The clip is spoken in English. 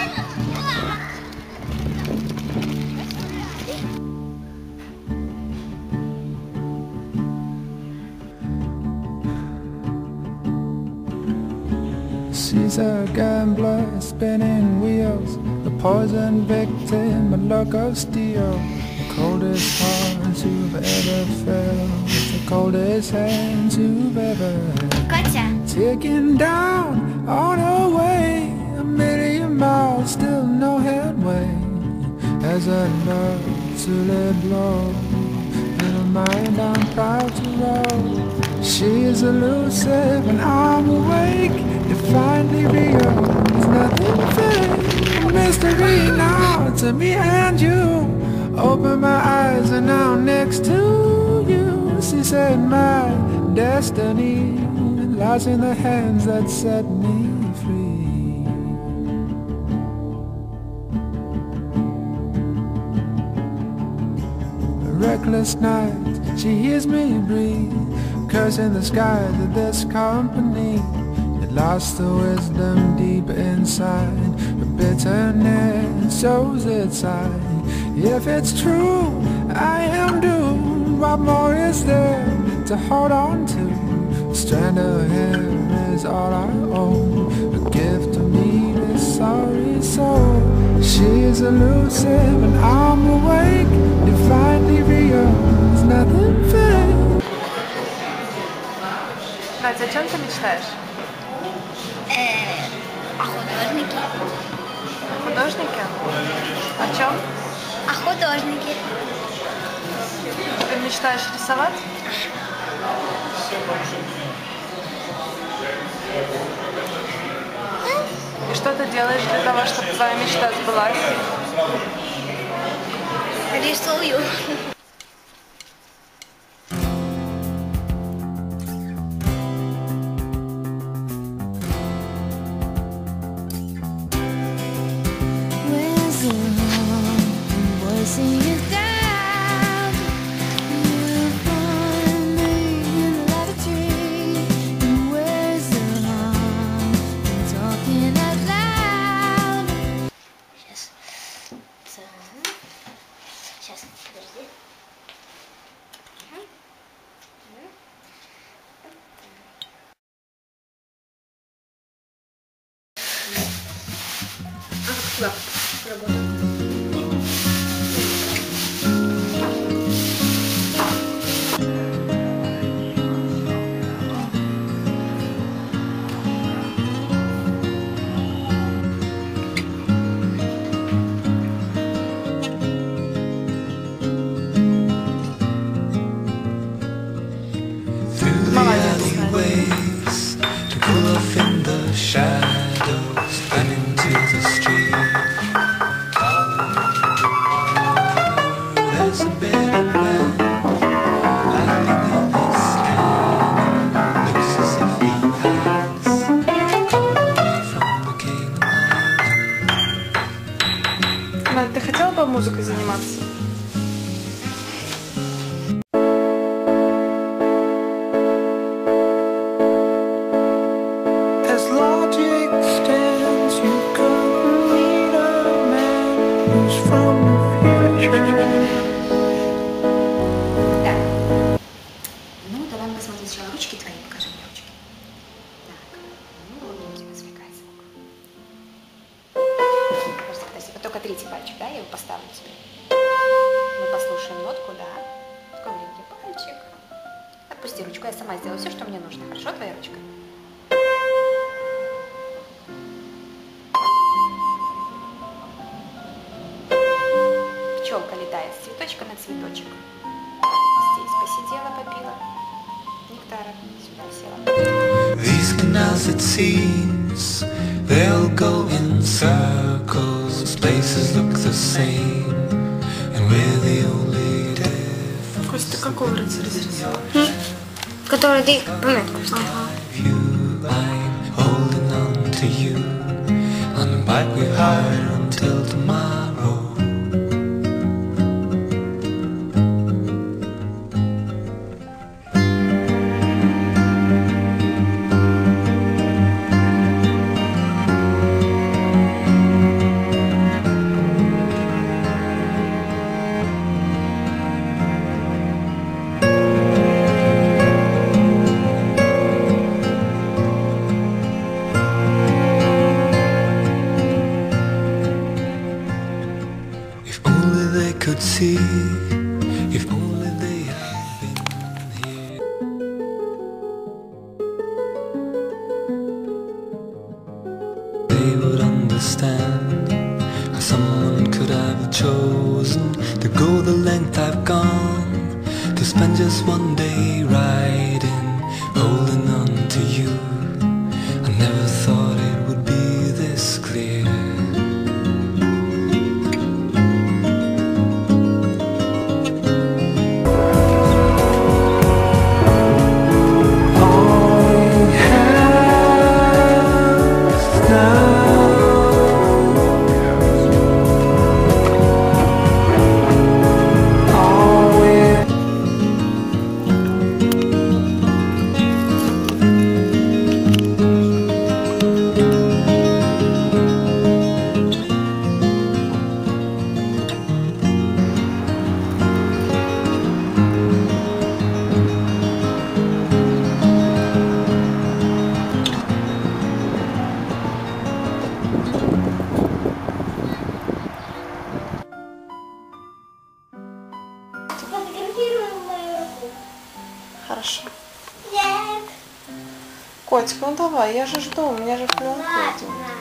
She's a gambler, spinning wheels, the poison victim, a luck of steel. The coldest heart you've ever felt, with the coldest hands you've ever held. Ticking down on her way, a million miles, still no headway. As I love to let blow, little mind I'm proud to roll. She is elusive and I'm awake, defiantly real, there's nothing fake. A mystery now to me and you. Open my eyes and now I'm next to you. She said my destiny lies in the hands that set me free. A reckless night, she hears me breathe, cursing the sky that this company lost the wisdom deep inside. The bitterness shows its side. If it's true, I am doomed. What more is there to hold on to? A strand of hair is all I own, a gift to me, this sorry soul. She is elusive and I'm awake, divinely real, there's nothing fake. Надя, о чем ты мечтаешь? О художнике. О художнике? О чем? О художнике. Ты мечтаешь рисовать? И что ты делаешь для того, чтобы твоя мечта сбылась? Рисую. Сейчас, подожди. Да, работа. Ты хотела бы музыкой заниматься? Ну, давай посмотрим сначала ручки твои, покажи мне ручки. Так, ну вот у тебя свлекается. Подожди, вот только третий пальчик, да, я его поставлю тебе. Мы послушаем нотку, да. Такой маленький пальчик. Отпусти ручку, я сама сделаю все, что мне нужно. Хорошо, твоя ручка? Пчелка летает с цветочка на цветочек. Здесь посидела, попила нектара, сюда села. These canals, it seems, they'll go in circles. Places look the same, and we're the only difference. Костя, ты какого рыцаря рисовала? Который ты пометку поставил. I'm holding on to you on the bike we hired until tomorrow. see. If only they had been here. They would understand how someone could have chosen to go the length I've gone, to spend just one day riding, holding on to you. I never thought it would be this clear. Хорошо. Котик, ну давай, я же жду, у меня же пленка идет.